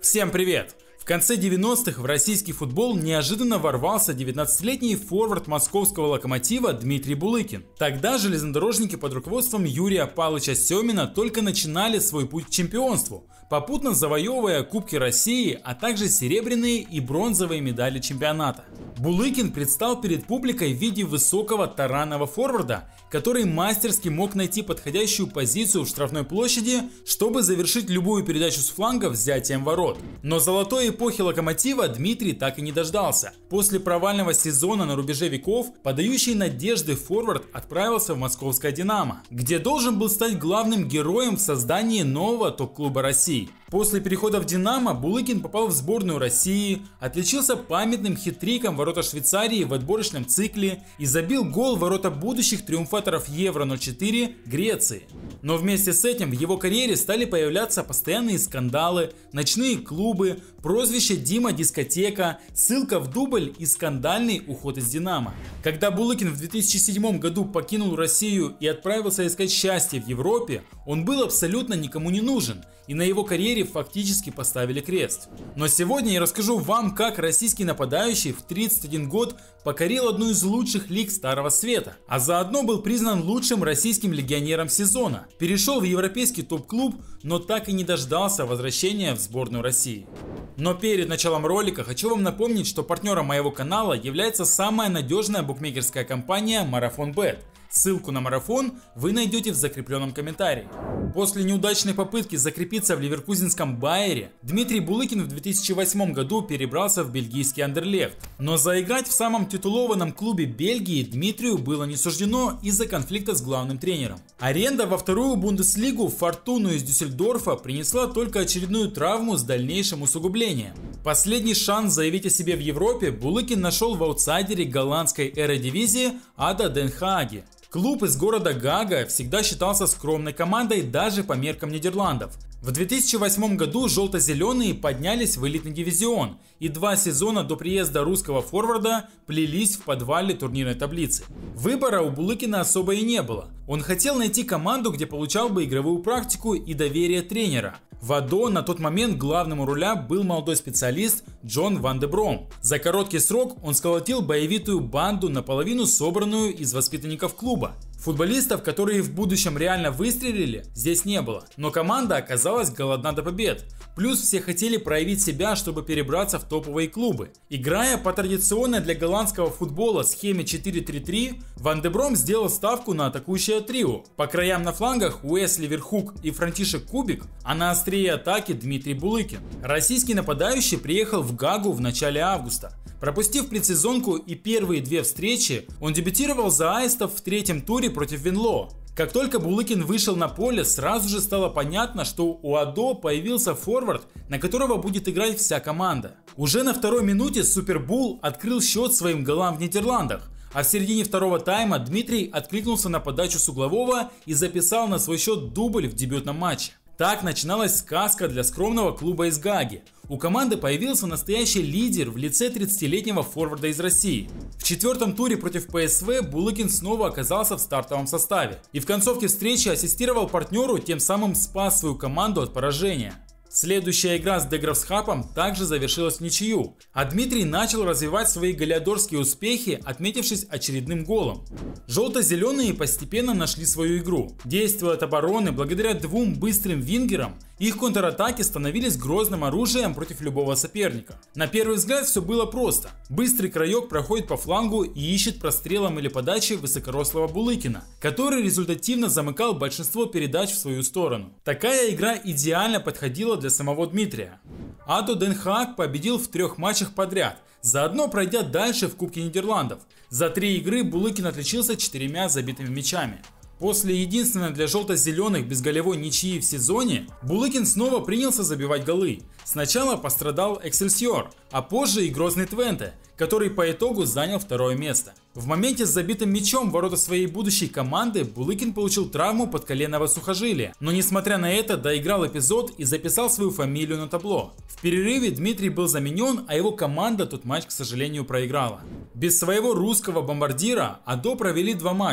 Всем привет! В конце 90-х в российский футбол неожиданно ворвался 19-летний форвард московского «Локомотива» Дмитрий Булыкин. Тогда железнодорожники под руководством Юрия Павловича Семина только начинали свой путь к чемпионству, попутно завоевывая Кубки России, а также серебряные и бронзовые медали чемпионата. Булыкин предстал перед публикой в виде высокого таранного форварда, который мастерски мог найти подходящую позицию в штрафной площади, чтобы завершить любую передачу с фланга взятием ворот. Но золотой эпохи «Локомотива» Дмитрий так и не дождался. После провального сезона на рубеже веков подающий надежды форвард отправился в московское «Динамо», где должен был стать главным героем в создании нового топ-клуба России. После перехода в «Динамо» Булыкин попал в сборную России, отличился памятным хит-триком в ворота Швейцарии в отборочном цикле и забил гол в ворота будущих триумфаторов Евро-04 Греции. Но вместе с этим в его карьере стали появляться постоянные скандалы, ночные клубы, прозвище Дима Дискотека, ссылка в дубль и скандальный уход из «Динамо». Когда Булыкин в 2007 году покинул Россию и отправился искать счастье в Европе, он был абсолютно никому не нужен, и на его карьере фактически поставили крест. Но сегодня я расскажу вам, как российский нападающий в 31 год покорил одну из лучших лиг Старого Света, а заодно был признан лучшим российским легионером сезона, перешел в европейский топ-клуб, но так и не дождался возвращения в сборную России. Но перед началом ролика хочу вам напомнить, что партнером моего канала является самая надежная букмекерская компания Марафон.бет. Ссылку на Марафон вы найдете в закрепленном комментарии. После неудачной попытки закрепиться в ливеркузенском Байере, Дмитрий Булыкин в 2008 году перебрался в бельгийский Андерлехт. Но заиграть в самом титулованном клубе Бельгии Дмитрию было не суждено из-за конфликта с главным тренером. Аренда во вторую Бундеслигу Фортуну из Дюссельдорфа принесла только очередную травму с дальнейшим усугублением. Последний шанс заявить о себе в Европе Булыкин нашел в аутсайдере голландской эредивизии Ада Den Haag. Клуб из города Гаага всегда считался скромной командой даже по меркам Нидерландов. В 2008 году желто-зеленые поднялись в элитный дивизион и 2 сезона до приезда русского форварда плелись в подвале турнирной таблицы. Выбора у Булыкина особо и не было. Он хотел найти команду, где получал бы игровую практику и доверие тренера. В АДО на тот момент главным у руля был молодой специалист Джон Ван де Бром. За короткий срок он сколотил боевитую банду, наполовину собранную из воспитанников клуба. Футболистов, которые в будущем реально выстрелили, здесь не было, но команда оказалась голодна до побед. Плюс все хотели проявить себя, чтобы перебраться в топовые клубы. Играя по традиционной для голландского футбола схеме 4-3-3, Ван де Бром сделал ставку на атакующее трио. По краям на флангах Уэсли Верхук и Франтишек Кубик, а на острие атаки Дмитрий Булыкин. Российский нападающий приехал в Гаагу в начале августа. Пропустив предсезонку и первые 2 встречи, он дебютировал за аистов в 3-м туре против Венло. Как только Булыкин вышел на поле, сразу же стало понятно, что у АДО появился форвард, на которого будет играть вся команда. Уже на 2-й минуте Супербул открыл счет своим голам в Нидерландах, а в середине второго тайма Дмитрий откликнулся на подачу с углового и записал на свой счет дубль в дебютном матче. Так начиналась сказка для скромного клуба из Гааги. У команды появился настоящий лидер в лице 30-летнего форварда из России. В 4-м туре против ПСВ Булыкин снова оказался в стартовом составе и в концовке встречи ассистировал партнеру, тем самым спас свою команду от поражения. Следующая игра с Деграфсхапом также завершилась в ничью, а Дмитрий начал развивать свои голеадорские успехи, отметившись очередным голом. Желто-зеленые постепенно нашли свою игру. Действуя от обороны, благодаря 2 быстрым вингерам, их контратаки становились грозным оружием против любого соперника. На первый взгляд все было просто. Быстрый краек проходит по флангу и ищет прострелом или подачей высокорослого Булыкина, который результативно замыкал большинство передач в свою сторону. Такая игра идеально подходила для самого Дмитрия. Адо Den Haag победил в 3 матчах подряд, заодно пройдя дальше в Кубке Нидерландов. За 3 игры Булыкин отличился 4 забитыми мячами. После единственной для желто-зеленых безголевой ничьи в сезоне, Булыкин снова принялся забивать голы. Сначала пострадал Эксельсиор, а позже и грозный Твенте, который по итогу занял 2-е место. В моменте с забитым мячом в ворота своей будущей команды Булыкин получил травму подколенного сухожилия, но несмотря на это доиграл эпизод и записал свою фамилию на табло. В перерыве Дмитрий был заменен, а его команда тот матч, к сожалению, проиграла. Без своего русского бомбардира АДО провели 2 матча.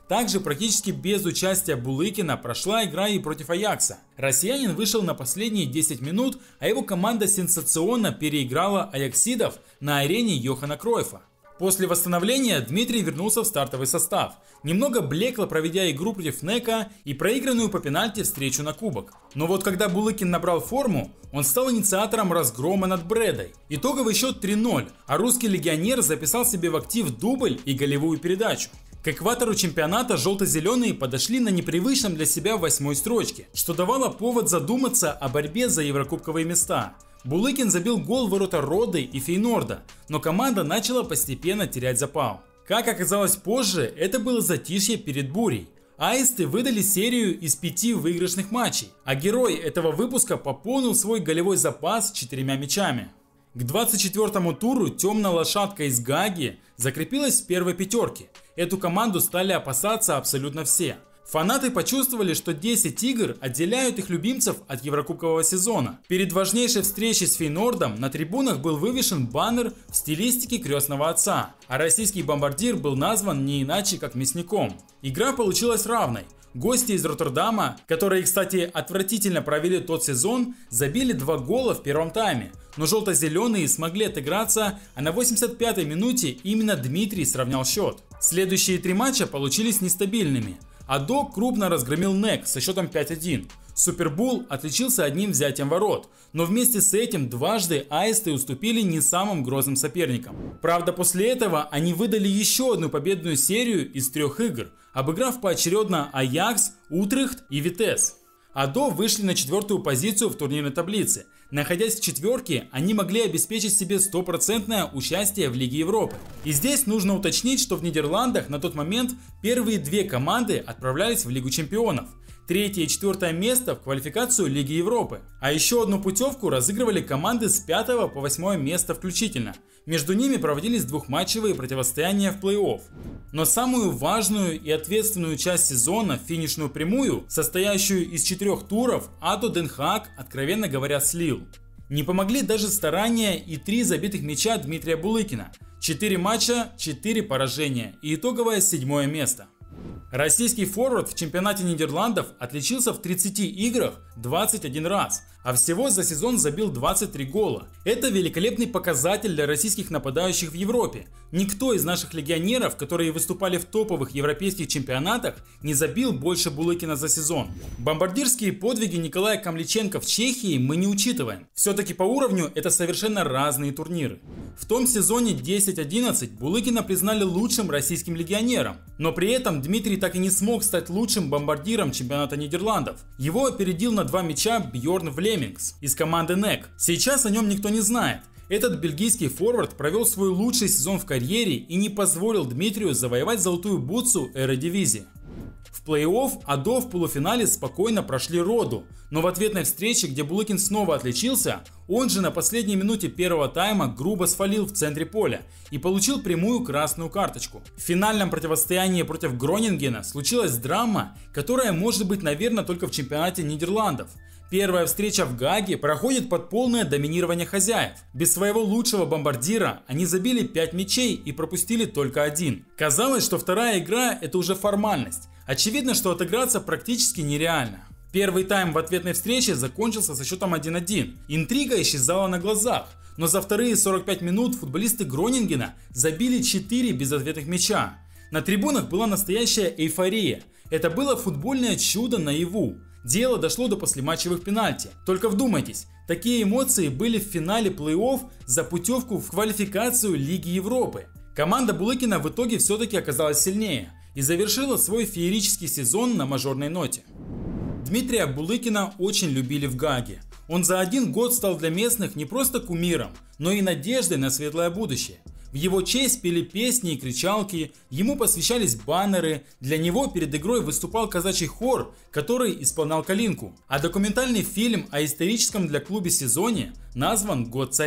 Также практически без участия Булыкина прошла игра и против Аякса. Россиянин вышел на последние 10 минут, а его команда сенсационно переиграла аяксидов на арене Йохана Кройфа. После восстановления Дмитрий вернулся в стартовый состав, немного блекло проведя игру против НЭКа и проигранную по пенальти встречу на кубок. Но вот когда Булыкин набрал форму, он стал инициатором разгрома над Бредой. Итоговый счет 3-0, а русский легионер записал себе в актив дубль и голевую передачу. К экватору чемпионата желто-зеленые подошли на непривычном для себя 8-й строчке, что давало повод задуматься о борьбе за еврокубковые места. Булыкин забил гол в ворота Роды и Фейнорда, но команда начала постепенно терять запал. Как оказалось позже, это было затишье перед бурей. Аисты выдали серию из 5 выигрышных матчей, а герой этого выпуска пополнил свой голевой запас 4 мячами. К 24-му туру темная лошадка из Гааги закрепилась в первой пятерке. Эту команду стали опасаться абсолютно все. Фанаты почувствовали, что 10 игр отделяют их любимцев от еврокубкового сезона. Перед важнейшей встречей с Фейнордом на трибунах был вывешен баннер в стилистике крестного отца, а российский бомбардир был назван не иначе как мясником. Игра получилась равной. Гости из Роттердама, которые, кстати, отвратительно провели тот сезон, забили 2 гола в первом тайме. Но желто-зеленые смогли отыграться, а на 85-й минуте именно Дмитрий сравнял счет. Следующие 3 матча получились нестабильными. АДО крупно разгромил НЭК со счетом 5-1. Супербул отличился одним взятием ворот, но вместе с этим дважды аисты уступили не самым грозным соперникам. Правда, после этого они выдали еще одну победную серию из 3 игр, обыграв поочередно Аякс, Утрехт и Витес. АДО вышли на 4-ю позицию в турнирной таблице. Находясь в четверке, они могли обеспечить себе 100% участие в Лиге Европы. И здесь нужно уточнить, что в Нидерландах на тот момент первые 2 команды отправлялись в Лигу Чемпионов. 3-е и 4-е место в квалификацию Лиги Европы. А еще одну путевку разыгрывали команды с 5 по 8 место включительно. Между ними проводились двухматчевые противостояния в плей-офф. Но самую важную и ответственную часть сезона, финишную прямую, состоящую из 4 туров, АДО Den Haag, откровенно говоря, слил. Не помогли даже старания и 3 забитых мяча Дмитрия Булыкина. 4 матча, 4 поражения и итоговое 7-е место. Российский форвард в чемпионате Нидерландов отличился в 30 играх 21 раз, а всего за сезон забил 23 гола. Это великолепный показатель для российских нападающих в Европе. Никто из наших легионеров, которые выступали в топовых европейских чемпионатах, не забил больше Булыкина за сезон. Бомбардирские подвиги Николая Камличенко в Чехии мы не учитываем. Все-таки по уровню это совершенно разные турниры. В том сезоне 10-11 Булыкина признали лучшим российским легионером, но при этом Дмитрий так и не смог стать лучшим бомбардиром чемпионата Нидерландов. Его опередил на 2 мяча Бьорн Влемингс из команды НЭК. Сейчас о нем никто не знает. Этот бельгийский форвард провел свой лучший сезон в карьере и не позволил Дмитрию завоевать золотую бутсу Эредивизии. В плей-офф АДО в полуфинале спокойно прошли Роду, но в ответной встрече, где Булыкин снова отличился, он же на последней минуте первого тайма грубо свалил в центре поля и получил прямую красную карточку. В финальном противостоянии против Гронингена случилась драма, которая может быть, наверное, только в чемпионате Нидерландов. Первая встреча в Гааге проходит под полное доминирование хозяев. Без своего лучшего бомбардира они забили 5 мячей и пропустили только 1. Казалось, что вторая игра это уже формальность. Очевидно, что отыграться практически нереально. Первый тайм в ответной встрече закончился со счетом 1-1. Интрига исчезала на глазах, но за вторые 45 минут футболисты Гронингена забили 4 безответных мяча. На трибунах была настоящая эйфория. Это было футбольное чудо наяву. Дело дошло до послематчевых пенальти. Только вдумайтесь, такие эмоции были в финале плей-офф за путевку в квалификацию Лиги Европы. Команда Булыкина в итоге все-таки оказалась сильнее и завершила свой феерический сезон на мажорной ноте. Дмитрия Булыкина очень любили в Гааге. Он за 1 год стал для местных не просто кумиром, но и надеждой на светлое будущее. В его честь пели песни и кричалки, ему посвящались баннеры, для него перед игрой выступал казачий хор, который исполнял калинку. А документальный фильм о историческом для клуба сезоне назван «Год царя».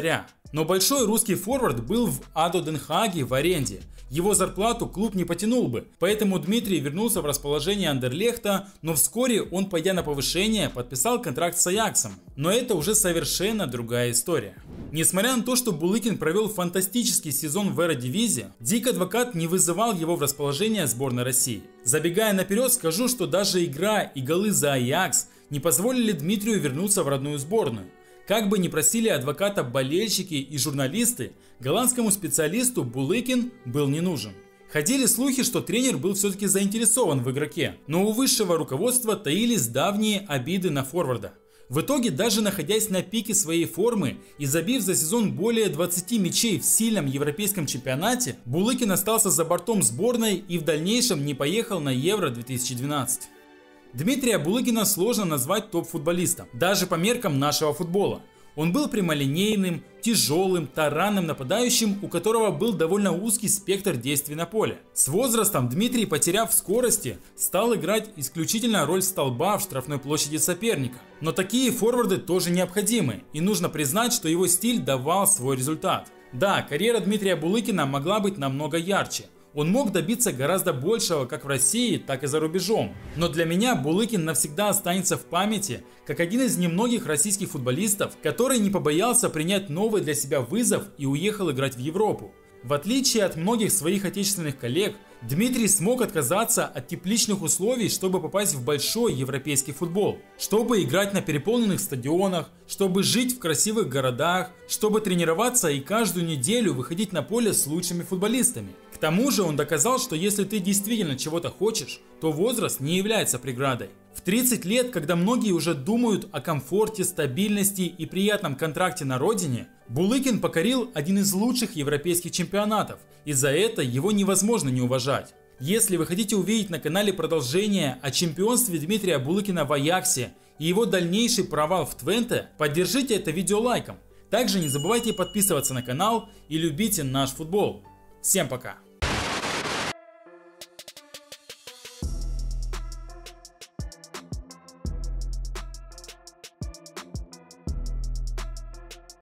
Но большой русский форвард был в АДО Den Haag в аренде. Его зарплату клуб не потянул бы, поэтому Дмитрий вернулся в расположение Андерлехта, но вскоре он, пойдя на повышение, подписал контракт с Аяксом. Но это уже совершенно другая история. Несмотря на то, что Булыкин провел фантастический сезон в Эрedivisie, Дик Адвокат не вызывал его в расположение сборной России. Забегая наперед, скажу, что даже игра и голы за Аякс не позволили Дмитрию вернуться в родную сборную. Как бы ни просили Адвоката болельщики и журналисты, голландскому специалисту Булыкин был не нужен. Ходили слухи, что тренер был все-таки заинтересован в игроке, но у высшего руководства таились давние обиды на форварда. В итоге, даже находясь на пике своей формы и забив за сезон более 20 мячей в сильном европейском чемпионате, Булыкин остался за бортом сборной и в дальнейшем не поехал на Евро 2012. Дмитрия Булыкина сложно назвать топ-футболистом, даже по меркам нашего футбола. Он был прямолинейным, тяжелым, таранным нападающим, у которого был довольно узкий спектр действий на поле. С возрастом Дмитрий, потеряв в скорости, стал играть исключительно роль столба в штрафной площади соперника. Но такие форварды тоже необходимы, и нужно признать, что его стиль давал свой результат. Да, карьера Дмитрия Булыкина могла быть намного ярче. Он мог добиться гораздо большего как в России, так и за рубежом. Но для меня Булыкин навсегда останется в памяти как один из немногих российских футболистов, который не побоялся принять новый для себя вызов и уехал играть в Европу. В отличие от многих своих отечественных коллег, Дмитрий смог отказаться от тепличных условий, чтобы попасть в большой европейский футбол, чтобы играть на переполненных стадионах, чтобы жить в красивых городах, чтобы тренироваться и каждую неделю выходить на поле с лучшими футболистами. К тому же он доказал, что если ты действительно чего-то хочешь, то возраст не является преградой. В 30 лет, когда многие уже думают о комфорте, стабильности и приятном контракте на родине, Булыкин покорил один из лучших европейских чемпионатов, и за это его невозможно не уважать. Если вы хотите увидеть на канале продолжение о чемпионстве Дмитрия Булыкина в Аяксе и его дальнейший провал в Твенте, поддержите это видео лайком. Также не забывайте подписываться на канал и любите наш футбол. Всем пока!